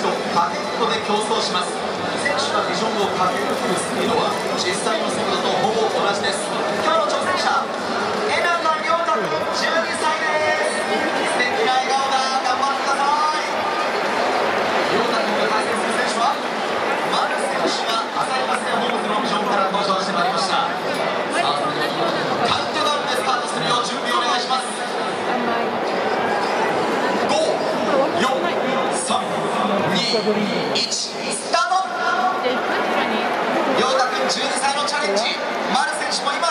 と駆け引きで競争します。選手がビジョンを駆け抜けるスピードは実際の速度とほぼ同じです。今日の挑戦者、江中亮太君12歳です。素敵な笑顔だ。頑張ってください。亮太君が対戦する選手は丸選手が旭化成ホームズのビジョンから登場してまいりました。さあ、それではカウントダウンでスタートするよう準備をお願いします。5、4、3、2、1、スタート。亮太君12歳のチャレンジ、丸選手も今